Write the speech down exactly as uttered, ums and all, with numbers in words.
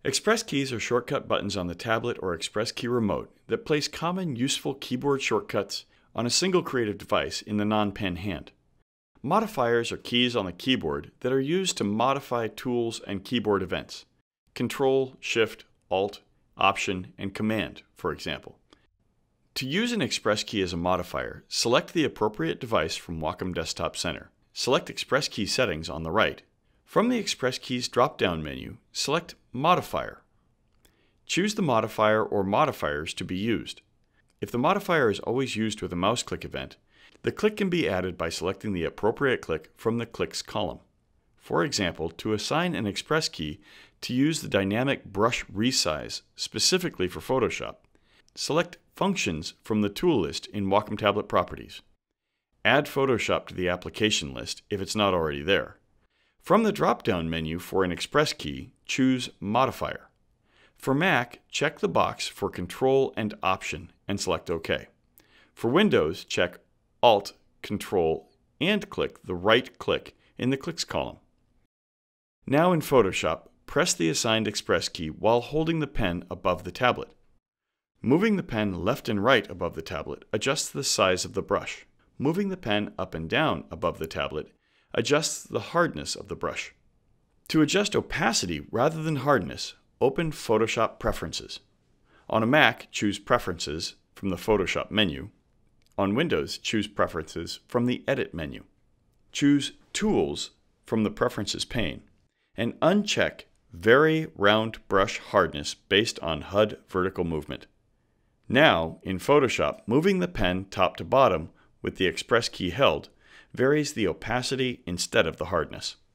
Express keys are shortcut buttons on the tablet or ExpressKey Remote that place common useful keyboard shortcuts on a single creative device in the non-pen hand. Modifiers are keys on the keyboard that are used to modify tools and keyboard events. Control, Shift, Alt, Option, and Command, for example. To use an ExpressKey as a modifier, select the appropriate device from Wacom Desktop Center. Select ExpressKey Settings on the right. From the ExpressKeys drop-down menu, select Modifier. Choose the modifier or modifiers to be used. If the modifier is always used with a mouse click event, the click can be added by selecting the appropriate click from the Clicks column. For example, to assign an ExpressKey to use the dynamic brush resize specifically for Photoshop, select Functions from the tool list in Wacom Tablet Properties. Add Photoshop to the application list if it's not already there. From the drop-down menu for an ExpressKey, choose Modifier. For Mac, check the box for Control and Option and select OK. For Windows, check Alt, Control, and click the right click in the Clicks column. Now in Photoshop, press the assigned ExpressKey while holding the pen above the tablet. Moving the pen left and right above the tablet adjusts the size of the brush. Moving the pen up and down above the tablet adjusts the hardness of the brush. To adjust opacity rather than hardness, open Photoshop Preferences. On a Mac, choose Preferences from the Photoshop menu. On Windows, choose Preferences from the Edit menu. Choose Tools from the Preferences pane and uncheck Vary Round Brush Hardness based on H U D vertical movement. Now, in Photoshop, moving the pen top to bottom with the ExpressKey held varies the opacity instead of the hardness.